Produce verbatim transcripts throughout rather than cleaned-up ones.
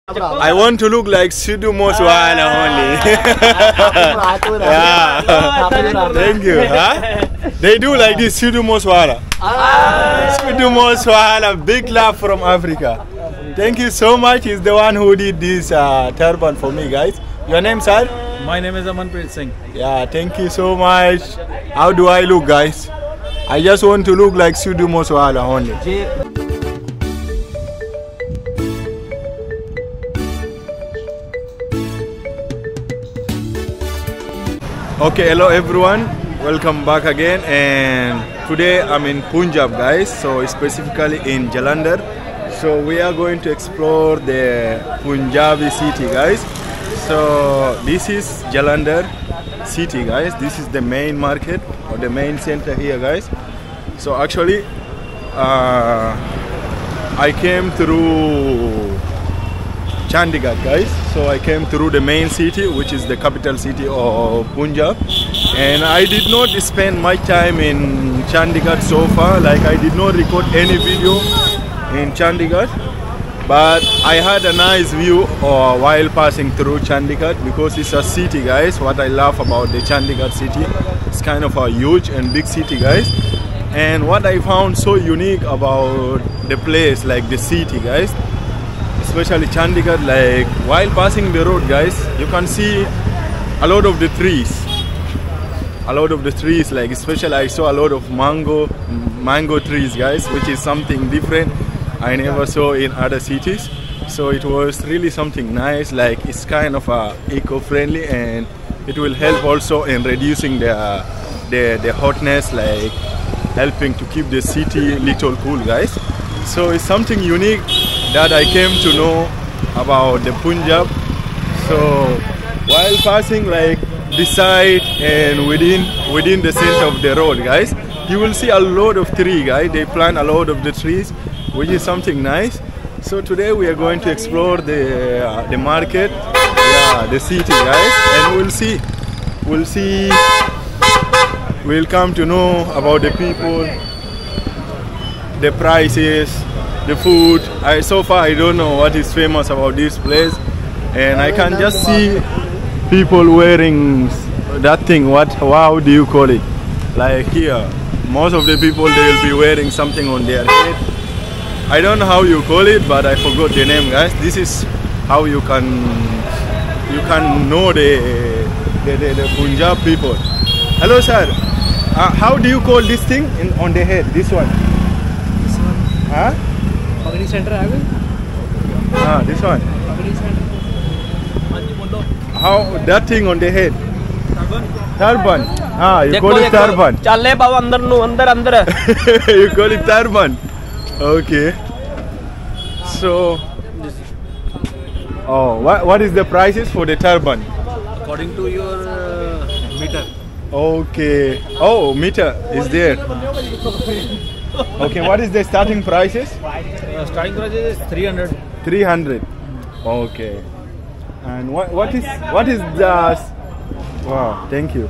I want to look like Sidhu Moswala only. Yeah. Thank you. Huh? They do like this, Sidhu Moswala. Sidhu Moswala, big love from Africa. Thank you so much. He's the one who did this uh, turban for me, guys. Your name, sir? My name is Amanpreet Singh. Yeah, thank you so much. How do I look, guys? I just want to look like Sidhu Moswala only. Okay, hello everyone, welcome back again, and today I'm in Punjab, guys, so specifically in Jalandhar. So we are going to explore the Punjabi city, guys. So this is Jalandhar city, guys. This is the main market or the main center here, guys. So actually uh, I came through Chandigarh, guys. So I came through the main city, which is the capital city of Punjab, and I did not spend much time in Chandigarh so far. Like, I did not record any video in Chandigarh, but I had a nice view uh, while passing through Chandigarh, because it's a city, guys. What I love about the Chandigarh city, it's kind of a huge and big city, guys. And what I found so unique about the place, like the city, guys, especially Chandigarh, like while passing the road, guys, you can see a lot of the trees. A lot of the trees, like especially I saw a lot of mango, mango trees, guys, which is something different I never saw in other cities. So it was really something nice. Like, it's kind of uh, eco-friendly, and it will help also in reducing the, the the hotness, like helping to keep the city little cool, guys. So it's something unique that I came to know about the Punjab. So while passing, like beside and within within the center of the road, guys, you will see a lot of trees, guys. They plant a lot of the trees, which is something nice. So today we are going to explore the uh, the market, yeah, the city, guys, and we'll see, we'll see, we'll come to know about the people, the prices, the food. I so far I don't know what is famous about this place, and I can just see people wearing that thing. What? How do you call it? Like here, most of the people, they will be wearing something on their head. I don't know how you call it, but I forgot the name, guys. This is how you can you can know the the, the, the Punjab people. Hello, sir. Uh, how do you call this thing in, on the head? This one? This one? Huh? Pagadi center, I will. Ah, this one. Pagadi center. How that thing on the head? Turban. Turban. Ah, you call it turban. Challe baba andar nu andar andar. You call it turban. Okay. So, oh, what what is the prices for the turban? According to your uh, meter. Okay. Oh, meter is there. Okay, what is the starting prices? Uh, starting price is three hundred. three hundred. Okay. And what what is what is the? Wow, thank you.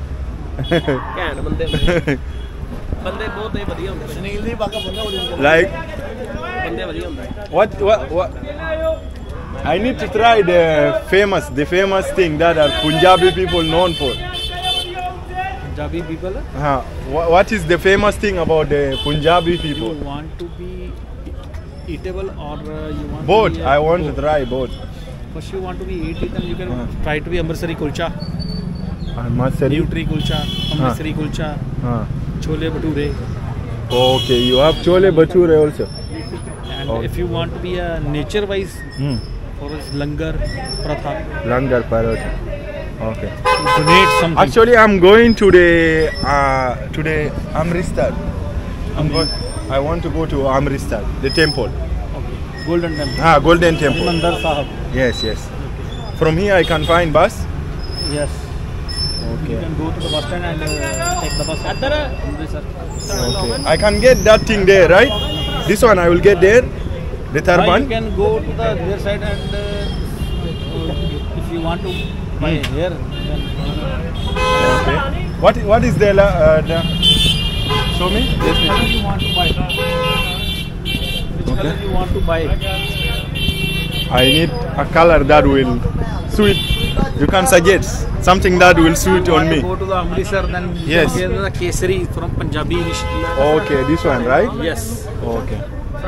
Like, what what what? I need to try the famous the famous thing that are Punjabi people known for. Punjabi people? Uh, what, what is the famous thing about the Punjabi people? You want to be eatable, or uh, you want both? to be, uh, I want both. to try both. First you want to be eat, then you can uh. try to be Amritsari kulcha. Amritsari? Nutri kulcha, Amritsari uh. kulcha, uh. chole bhature. Okay, you have chole bhature also. And okay. if you want to be a nature wise, hmm. for us langar paratha. Langar paratha. Okay. Donate something. Actually, I'm going to the uh, to the Amritsar. I'm going. I want to go to Amritsar, the temple. Okay. Golden Temple. Ah, Golden Temple. Mandar Sahib. Yes, yes. Okay. From here I can find bus. Yes. Okay. You can go to the bus stand and uh, take the bus. Okay. I can get that thing there, right? This one I will get there. The turban. Uh, you can go to the their side, and uh, if you want to buy hmm. here, then. Okay. What what is the, uh, the show me? Which color you want to buy? Which okay. color you want to buy? I need a color that will suit. You can suggest something that will suit on me. Go to the Amritsar, then Yes. you can get the Kesari from Punjabi dish. Okay, this one, right? Yes. Okay.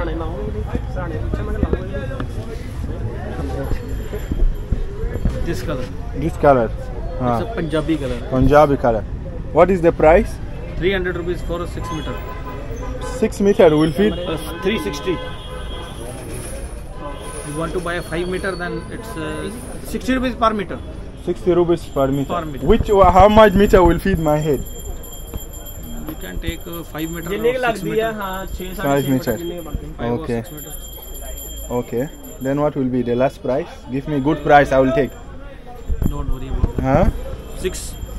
This color. This color. It's Ah, a Punjabi color. Punjabi color. What is the price? three hundred rupees for a six meter. Six meter will fit. Plus three sixty. You want to buy a five meter, then it's uh, sixty rupees per meter. Sixty rupees per meter. Per meter. Which? How much meter will fit my head? You can take uh, five meter जिन्ने or की six लगती है meter. हाँ छः साढ़े Five छः meter. Metre जिन्ने की बनती है। Five or Okay. six meter. Okay. Then what will be the last price? Give me good price. I will take. Don't worry about it. Huh? Six.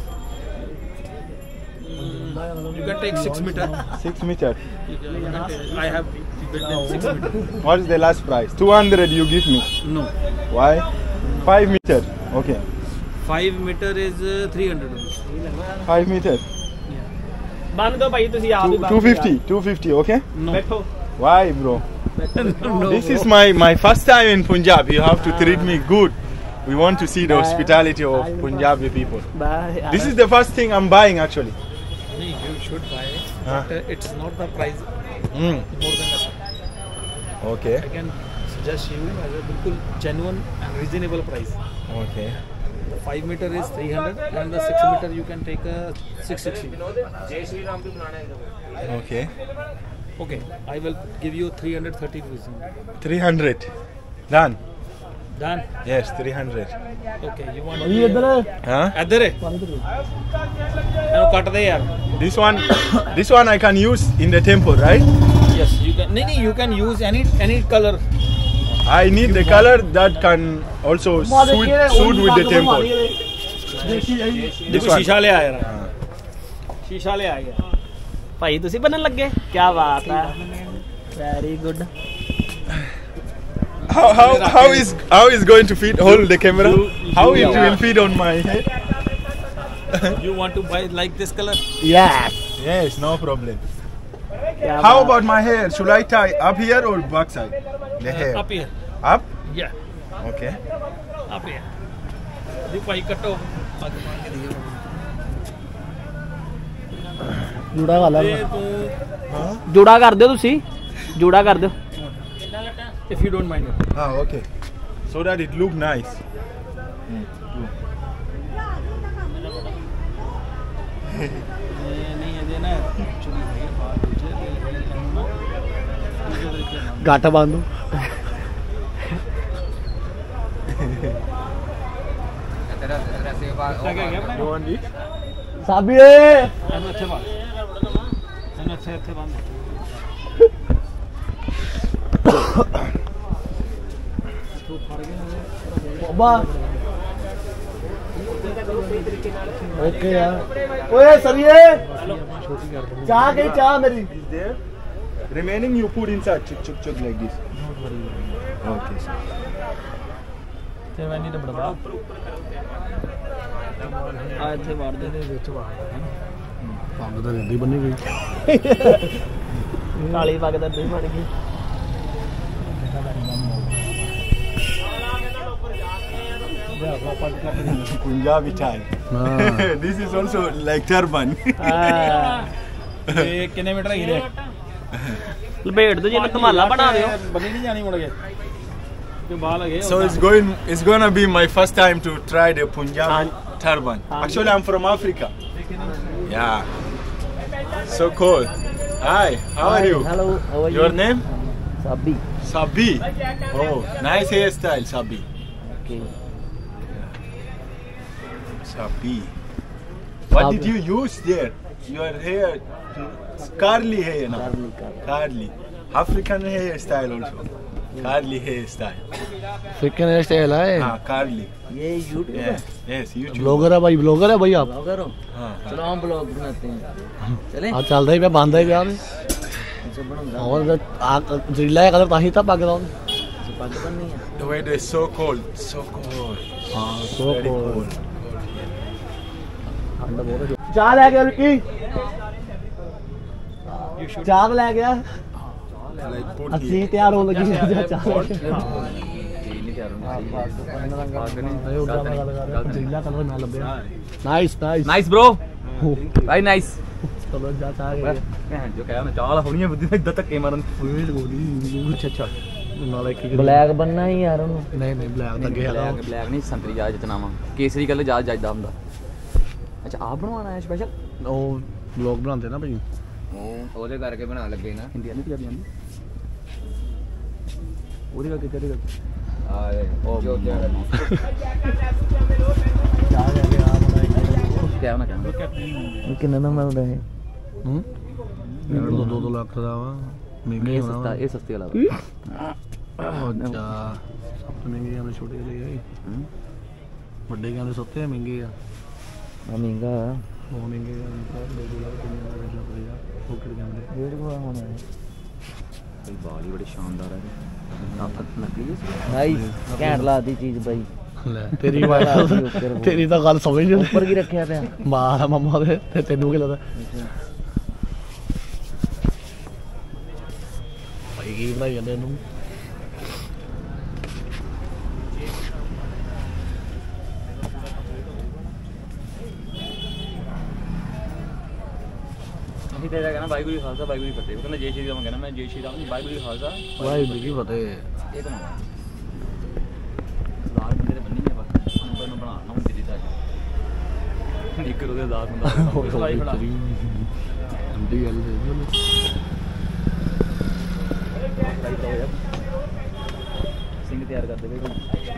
You can take six meter. Six meter. You can, you can take, I have better than six meter. What is the last price? Two hundred. You give me. No. Why? Five meter. Okay. Five meter is uh, three hundred rupees. Five meter. बंद दो भाई तुसी आप ही Two, बंद two दो fifty. Two fifty. Okay. No. बैठो Why, bro? no. This is my my first time in Punjab. You have to treat me good. We want to see the hospitality of Punjabi people. Bye This is the first thing I'm buying actually. You should buy it, Huh? but uh, it's not the price Mm. more than that. Okay. I can suggest you as a bilkul genuine and reasonable price. Okay. The five meter is three hundred and the six meter you can take a six sixty. Okay. Okay, I will give you three hundred thirty rupees. Three hundred. Done. Done. Yes, three hundred. Okay, you want ये इधर Huh? ਇੱਧਰ ਹੈ ਇਹਨੂੰ ਕੱਟ ਦੇ ਯਾਰ. This one, this one I can use in the temple, right? Yes, you can. ਨਹੀਂ ਨਹੀਂ, you can use any any color. I need the color that can also suit, suit with the temple. ਦੇਖੋ This one. ਸ਼ੀਸ਼ਾ ਲਿਆ ਯਾਰ. हाँ. ਸ਼ੀਸ਼ਾ ਲਿਆ ਗਿਆ. ਭਾਈ ਤੁਸੀਂ ਬਣਨ ਲੱਗੇ ਕੀ ਬਾਤ ਹੈ very good How, how, how is how is going to fit? Hold the camera. How it will fit on my head? You want to buy like this color? Yes Yes, no problem. क्या How बात about my hair? Should I tie up here or back side? The hair. Up here. Up? Yeah. Okay. Up here. ਜੀ ਭਾਈ ਕੱਟੋ. ਪੱਗ ਬੰਨ ਕੇ ਦਿਓ. ਜੂੜਾ ਕਰ ਤੇ ਤੂੰ Huh? ਜੂੜਾ ਕਰ ਦਿਓ ਤੁਸੀਂ ਜੂੜਾ ਕਰ ਦਿਓ if you don't mind it. Ah, okay. So that it look nice. Mm, true. ਇਹ ਨਹੀਂ ਇਹਦੇ ਨਾ ਚੁਰੀ ਹੈ ਬਾਹਰ ਦੂਜੇ ਤੇ ਇਹਨੂੰ ਨਾ ਦੂਜੇ ਤਰੀਕੇ ਨਾਲ. ਗੱਟ ਬੰਦ ਲੱਗ ਗਿਆ ਆਪਣੇ You want it? ਸਾਬੀਏ ਇਹਨੂੰ ਇੱਥੇ ਬੰਨ. ਇਹਨੂੰ ਇੱਥੇ ਇੱਥੇ ਬੰਨ. ਤੂੰ ਫੜ ਗਿਆ ਬਾਬਾ ਓਕੇ ਯਾਰ ਓਏ ਸਰੀਏ ਚਾਹ ਗਈ ਚਾਹ ਮੇਰੀ Is there? Remaining you put inside. Chuk chuk chuk like this. Okay. ਤੇ ਮੈਂ ਨਹੀਂ ਬੜਾ ਆ ਇੱਥੇ ਵਾੜ ਦੇ ਵਿੱਚ ਵਾੜ ਪੱਗ ਤਾਂ ਰੰਦੀ ਬੰਨੀ ਗਈ ਕਾਲੀ ਪੱਗ ਦਾ ਨਹੀਂ ਬਣ ਗਈ Punjabi tie. This is also like turban. ਤੇ ਕਿੰਨੇ ਮੀਟਰ ਹੈਗੀ ਦੇ? ਲਪੇਟ ਦੋ ਜਿਵੇਂ ਧਮਾਲਾ ਬਣਾ ਦਿਓ ਬੰਨੀ ਨਹੀਂ ਜਾਣੀ ਮੁੜ ਕੇ ਤੇ ਬਾਲ ਹੈਗੇ. So it's going. It's gonna be my first time to try the Punjabi Ah. turban. Ah. Actually, I'm from Africa. Yeah. So cool. Hi. How are you? Hello how are Your name? Sabi Sabi. Oh, nice hairstyle, Sabi. Okay Sabi. What Sabi. did you use there? Your hair, curly hair now. ਕਰਨੀ ਕਰ Curly. African hairstyle also. Curly hairstyle. फिक्कन hairstyle है Ah, curly. ये YouTube Yes, yes, YouTube. Blogger है भाई blogger है भाई आप ब्लॉगर हो हाँ, हाँ. चलो हम ब्लॉग बनाते हैं चले आज चलता ही पे बांधा ही पे आप अच्छा बनाऊंगा और रीला है कलर ताही था पग रहा पग बननी है The weather is so cold, so cold. हाँ सो Very cold. चाह ले गया रुकी You should चाह ले गया Like put अस्सी it. तैयार हो लगी चाह ले गया। ਯਾਰ ਅਰੇ ਉਹਦਾ ਮੈਂ ਗੱਲ ਕਰ ਰਿਹਾ ਜ਼ਹਿਰੀਲਾ ਕਲਰ ਮੈਂ ਲੱਭਿਆ ਨਾਈਸ ਨਾਈਸ ਨਾਈਸ ਬ్రో ਭਾਈ ਨਾਈਸ ਚਲੋ ਜਾ ਚਾ ਗਏ ਭੈਣ ਜੋ ਕਹਿਆ ਮੈਂ ਚਾਲ ਹੋਣੀ ਹੈ ਬੁੱਧੀ ਇਦਾਂ ਧੱਕੇ ਮਾਰਨ ਫੁੱਲ ਗੋਲੀ ਅੱਛਾ ਅੱਛਾ ਨਾਲ ਇੱਕ ਬਲੈਕ ਬੰਨਾ ਹੀ ਯਾਰ ਉਹਨੂੰ ਨਹੀਂ ਨਹੀਂ ਬਲੈਕ ਤਾਂ ਅੱਗੇ ਹੈਗਾ ਬਲੈਕ ਬਲੈਕ ਨਹੀਂ ਸੰਤਰੀ ਜਾ ਜਿਤਨਾਵਾ ਕੇਸਰੀ ਕਲਰ ਜਾ ਜੱਜਦਾ ਹੁੰਦਾ ਅੱਛਾ ਆਪ ਬਣਵਾਉਣਾ ਹੈ ਸਪੈਸ਼ਲ ਉਹ ਵਲੌਗ ਬਣਾਉਂਦੇ ਨਾ ਭਾਈ ਉਹ ਉਹਦੇ ਕਰਕੇ ਬਣਾ ਲੱਗੇ ਨਾ ਹਿੰਦੀ ਆਂਦੀ ਪੰਜਾਬੀ ਆਂਦੀ ਉਹਦੇ ਕਰਕੇ ਤੇਰੇ ਕਰਕੇ ਆ ਉਹ ਜੋ ਚਾਹ ਲੈ ਕੇ ਆ ਬਣਾ ਕਿਆ ਹੋਣਾ ਕਹਿੰਦਾ ਕਿੰਨਾ ਨਾ ਮਿਲਦਾ ਹੈ ਹੂੰ ਮੇਰੇ ਤੋਂ ਦੋ ਦੋ ਲੱਖ ਦਾ ਵਾ ਮਹਿੰਗਾ ਇਹ ਹੋਣਾ ਸਸਤਾ ਵਾ ਇਹ ਸਸਤੇ ਵਾਲਾ ਅੱਛਾ ਸਭ ਤੋਂ ਮਹਿੰਗੇ ਆ ਛੋਟੇ ਲਈ ਆਈ ਵੱਡੇ ਕਹਿੰਦੇ ਸਸਤੇ ਆ ਮਹਿੰਗੇ ਆ ਆ ਮਹਿੰਗਾ ਉਹ ਮਹਿੰਗੇ ਆ ਦੋ ਦੋ ਲੱਖ ਤਿੰਨ ਲੱਖ ਦਾ ਉਹ ਕਿਹੜੇ ਕਹਿੰਦੇ ਡੇਢ ਕੋ ਹੋਣਾ ਹੈ ਬਈ ਬਾਲ ਹੀ ਬੜੇ ਸ਼ਾਨਦਾਰ ਹੈ ਆਫਤ ਨਕਲੀ ਹੈ ਨਾਈਸ ਘੈਂਟ ਲਾਦੀ ਚੀਜ਼ ਬਾਈ ਲੈ ਤੇਰੀ ਗੱਲ ਤੇਰੀ ਤਾਂ ਗੱਲ ਸਮਝ ਨਹੀਂ ਉੱਪਰ ਕੀ ਰੱਖਿਆ ਪਿਆ ਮਾਂ ਮਮਾ ਦੇ ਤੇ ਤੈਨੂੰ ਕੀ ਲੱਗਦਾ ਭਾਈ ਕੀ ਬਣਾਈ ਜਾਂਦੇ ਇਹਨੂੰ ਅਸੀਂ ਤੇਰਾ ਕਹਿੰਦਾ ਵਾਹਿਗੁਰੂ ਜੀ ਖਾਲਸਾ ਵਾਹਿਗੁਰੂ ਜੀ ਫਤਿਹ ਉਹ ਕਹਿੰਦਾ ਜੈ ਸ਼੍ਰੀ ਰਾਮ ਕਹਿੰਦਾ ਮੈਂ ਜੈ ਸ਼੍ਰੀ ਰਾਮ ਵਾਹਿਗੁਰੂ ਜੀ ਖਾਲਸਾ ਵਾਹਿਗੁਰੂ ਜੀ ਫਤਿਹ ਇਹ ਤਾਂ ਨਾ ਲਾਲ ਬੰਦੇ ਦੇ ਬੰਨੀ ਹੈ ਬਸ ਅੰਬਰ ਨੂੰ ਬਣਾ ਨਾ ਹੁੰਦੀ ਦਿੱਤਾ ਨਿਕਰ ਉਹਦੇ ਦਾਤ ਹੁੰਦਾ ਸਲਾਈ ਖੜਾ ਅੰਡੀ ਗੱਲ ਦੇ ਉਹਨੂੰ ਸਿੰਘ ਤਿਆਰ ਕਰਦੇ ਬਈ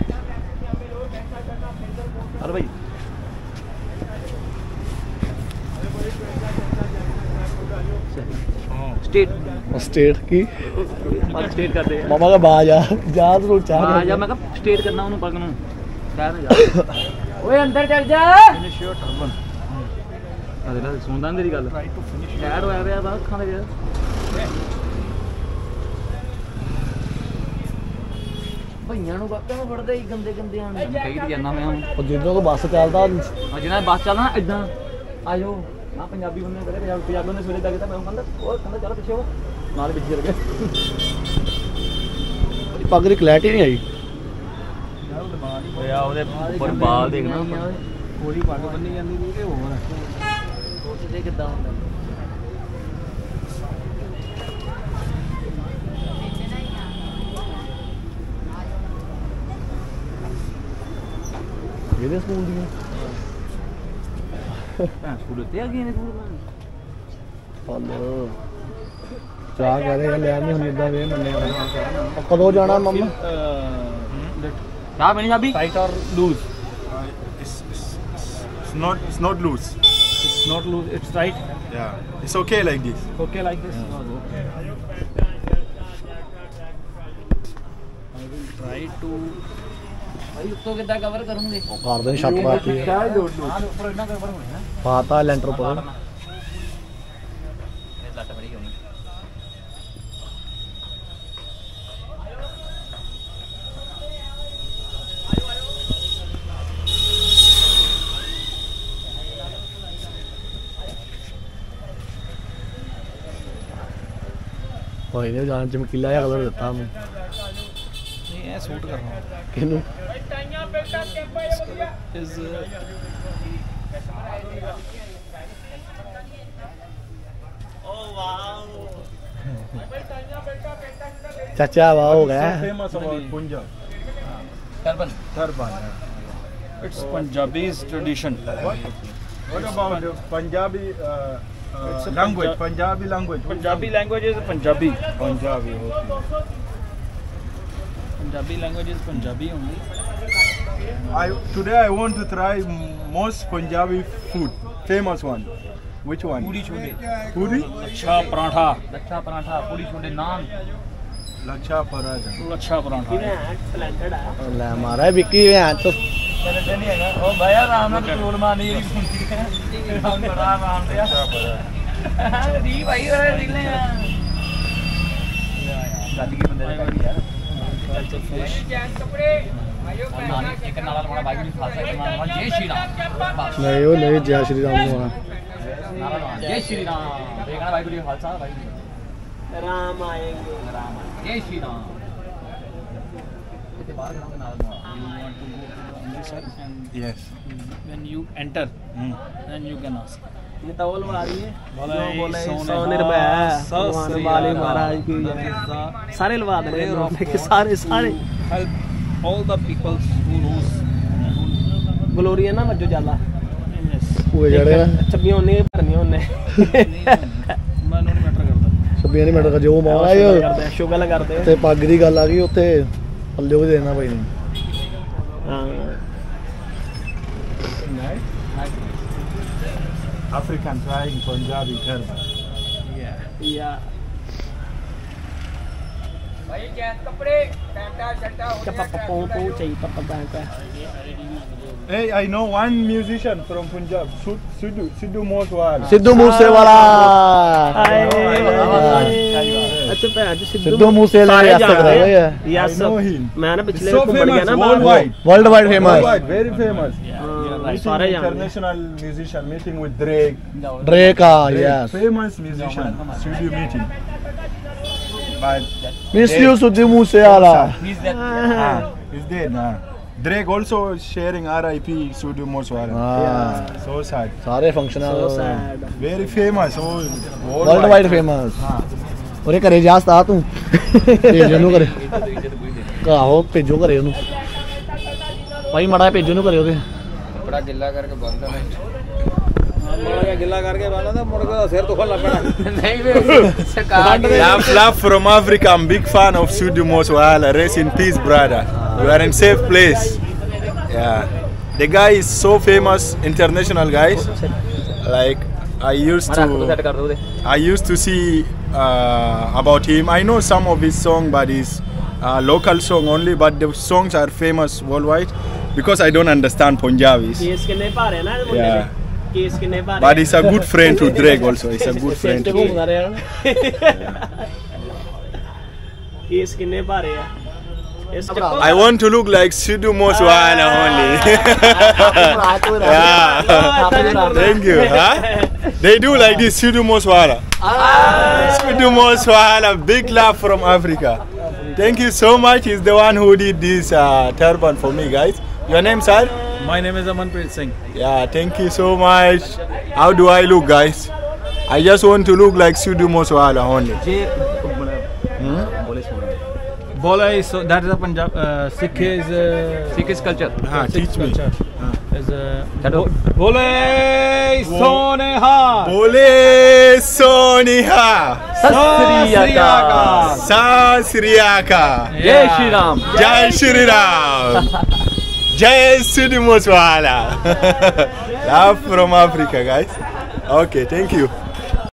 ਹਰ ਭਾਈ स्टेट स्टेट की स्टेट करते हैं मामा का बाज आ जा तो चाह आ जा मैं कब स्टेट करना उन्हें पग नू कह ना जा ओए अंदर चल जा फिनिश योर टर्बन अरे ना सुनदा तेरी गल राइट टू फिनिश ऐड होया पिया बा खाने दे भैया नु बापे में फड़दे ही गंदे गंदे आने कही दी जाना मैं और जिन्हों को बस चलदा हां जिन्ना बस चलना इदां आजो ना पंजाबी बंदे करे पंजाबी बंदे सवेरे तक मैं कहंदा ओ कहंदा चल पीछे हो नाल पीछे लगे पग दी क्लैरिटी नहीं आई ओया ओदे ऊपर बाल देखना कोरी पग बन्नी जांदी दी ते होर सोचदे किदां हुंदा ਇਹਦੇ ਸਕੂਲ ਦੀਆਂ ਭੈਣ ਸਕੂਲ ਤੇ ਆ ਗਏ ਨੇ ਸਕੂਲ ਹਲੋ ਚਾਹ ਕਹਿ ਰਹੇ ਲੈ ਨਹੀਂ ਹੁਣ ਇਦਾਂ ਵੇ ਮੰਨੇ ਕਦੋਂ ਜਾਣਾ ਮੰਮਾ ਚਾਹ ਪੀਣੀ ਸਾਬੀ टाइट और loose It's, it's, it's not it's not loose. it's not loose it's tight Yeah, it's okay like this. okay like this I will try to ਭਾਈ ਉੱਤੋਂ ਕਿੱਦਾਂ ਕਵਰ ਕਰੂੰਗੇ ਕਰਦੇ ਛੱਤ ਪਾਤੀ ਹੈ ਹਾਂ ਉੱਪਰ ਇੰਨਾ ਕਵਰ ਹੋਣਾ ਨਾ ਪਾਤਾ ਲੈਂਟਰ ਉੱਪਰ ਇਹ ਲੱਟ ਬੜੀ ਹੋਣੀ ਹੋਈ ਨੇ ਜਾਨ ਚਮਕੀਲਾ ਜਿਹਾ ਕਲਰ ਦਿੱਤਾ ਉਹਨੂੰ नहीं है सूट कर रहा हूं ਕਿਹਨੂੰ is ਚਾਚਾ ਵਾਹ ਹੋ ਗਿਆ Famous about Punjab. Turban Turban. it's Punjabi's tradition What about the Punjabi uh, uh, It's a language? Punjab- Punjabi language. Punjabi language is Punjabi Punjabi. Okay. Punjabi language is Punjabi only I today I want to try m- most Punjabi food. Famous one. Which one? पूरी chole Puri? अच्छा पराठा ਲੱਛਾ ਪਰਾਂਠਾ ਪੂਰੀ ਛੋਲੇ naan Lacha paratha. अच्छा पराठा ਸਪਲੈਂਡਡ ਆ ਲੈ ਮਾਰਾ ਵਿੱਕੀ ਭੈਣ ਤੋਂ ਤੇਰੇ ਤੇ ਨਹੀਂ ਹੈਗਾ ਉਹ ਭਾਈ ਆਰਾਮ ਨਾਲ ਕੰਟਰੋਲ ਮਾਰਨੀ ਜਿਹੜੀ ਹੁੰਦੀ ਹੈ ਆਰਾਮ ਬੜਾ ਆਰਾਮ ਤੇ ਆ ਦੀ ਭਾਈ ਉਹ ਰਿਲੇ ਆ ਗੱਡੀ ਕੀ ਬੰਦੇ ਦਾ ਕਰ ਯਾਰ ਨਾਨੀ ਚਿਕਨ ਨਾਲ ਲਵਾਉਣਾ ਬਾਈ ਨੂੰ ਖਾ ਸਕਦਾ ਮੈਂ ਜੈ ਸ਼੍ਰੀ ਰਾਮ ਬਸ ਨਹੀਂ ਉਹ ਨਹੀਂ ਜੈ ਸ਼੍ਰੀ ਰਾਮ ਨੂੰ ਆਣਾ ਨਾਰਾ ਲਵਾਉਣਾ ਜੈ ਸ਼੍ਰੀ ਰਾਮ ਦੇਖਣਾ ਬਾਈ ਨੂੰ ਖਾਲਸਾ ਬਾਈ ਰਾਮ ਆਏਗੇ ਰਾਮ ਜੈ ਸ਼੍ਰੀ ਰਾਮ ਇੱਥੇ ਬਾਹਰ ਖੜਾ ਨਾਲ You want to go to the Amritsar and Yes. when you enter, Mm. then you can ask. ये तो बोल रही है बोले जो बोले सोने सौ हार, निर्भय सत भगवान श्री वाले अकाल। महाराज की That जय। is the सारे लवा दे prayer of के God सारे सारे to help all the peoples who knows. Glory है ना मज्जो जाला Yes. ਉਹ ਜਿਹੜੇ ਨਾ छब्बी होने भरनी होने मैं नहीं मैटर करता. ਛੱਬੀਆਂ ਨਹੀਂ ਮਿੰਟ ਦਾ ਜੋ ਮਹਾਰਾਜ करते हैं शुगर करते हैं ਤੇ ਪੱਗ ਦੀ ਗੱਲ ਆ ਗਈ ਉੱਥੇ ਪੱਲੇ ਉਹ ਦੇਣਾ ਭਾਈ ਨੇ हाँ African trying Punjabi turban. Yeah. या क्या पापा पौ पौ चाहिए पापा बैंक का Hey, I know one musician from Punjab, Sud- Sidhu Sidhu Moswal. Sidhu Moosewala अच्छा भैन जी ਸਿੱਧੂ ਮੂਸੇਵਾਲਾ सारे ਰਿਆਸਤ जानते ਦਾ हैं। ਹੋਇਆ यस I know him. मैं ना पिछले So घूमन गया famous ना बाहर worldwide. Worldwide famous Worldwide, very famous. हाँ, Meeting सारे जानते हैं international musician meeting with Drake. Drake ਆ Drake, yes famous musician. Studio meeting. But miss you Sidhu Moosewala ah, he's dead now. Drake also sharing R I P Sidhu Moswal. ਹਾਂ So sad. ਸਾਰੇ function So sad. Very famous. Oh, worldwide famous ਉਹਦੇ ਘਰੇ ਜਾ ਸਤਾ ਤੂੰ ਭੇਜੋ ਨੂੰ ਘਰੇ ਆਹੋ ਭੇਜੋ ਘਰੇ ਉਹਨੂੰ ਭਾਈ ਮੜਾ ਭੇਜੋ ਨੂੰ ਘਰੇ ਉਹਦੇ ਬੜਾ ਗਿੱਲਾ ਕਰਕੇ ਬੰਦ ਆ मुर्गा गिला करके बांधा था मुर्गा का सिर तो खोलना पड़ा. ਨਹੀਂ ਵੇ ਸਰਕਾਰ ਨੇ Laugh, laugh from Africa. I'm big fan of Sidhu Moswala. Rest in peace, brother. You are in safe place. Yeah, the guy is so famous, international guys. Like I used set to, ਕਰ ਦੋ ਉਹਦੇ I used to see uh, about him. I know some of his song, but his uh, local song only. But the songs are famous worldwide because I don't understand Punjabi. केस किन्ने भारे ना मुंडे Yeah. दे case किन्ने भारे But he's a good friend to Drake also. He's a good friend. ਤੇ ਘੁੰਮਦਾ ਰਿਹਾ case किन्ने भारे है इस चक्कर I want to look like Sidhu Moswala only. Yeah. Thank you. Huh? They do like this, Sidhu Moswala. Sidhu Moswala, big love from Africa. Thank you so much. He's the one who did this uh, turban for me, guys. Your name, sir? My name is Amanpreet Singh. Yeah, thank you so much. How do I look, guys? I just want to look like Sidhu Moswala only. Bola is so that is a Punjab. Uh, Sikh is uh, Sikh is culture Ah, teach me. is uh, ਛੱਡੋ Bole Soneha. Bole Soniha. Sat Sri ਅਕਾਲ Sat Sri Akal. ਜੈ Shri Ram Jai Shri Ram. Jai Sidhu Moswala. Love from Africa, guys. Okay, thank you.